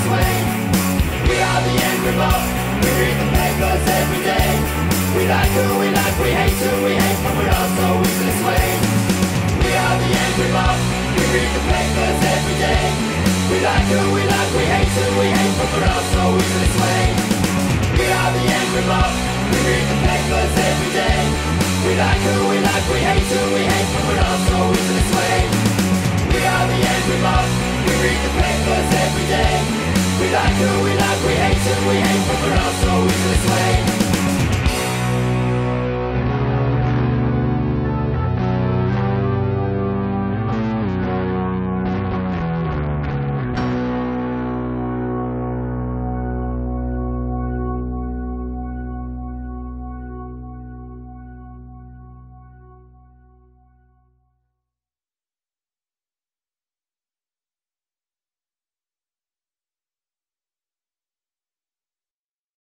swing. We are the angry mob. We read the papers every day. We like who we like, we hate who we hate, but we're all so easily swayed. We are the angry mob. We read the papers every day. We like who we like, we hate who we hate, but we're all so easily swayed. We are the angry mob. We read the papers every day. We like who we like, we hate who we hate, but we're all so easily swayed. We are the angry mob. We read the papers every day. We like who we like.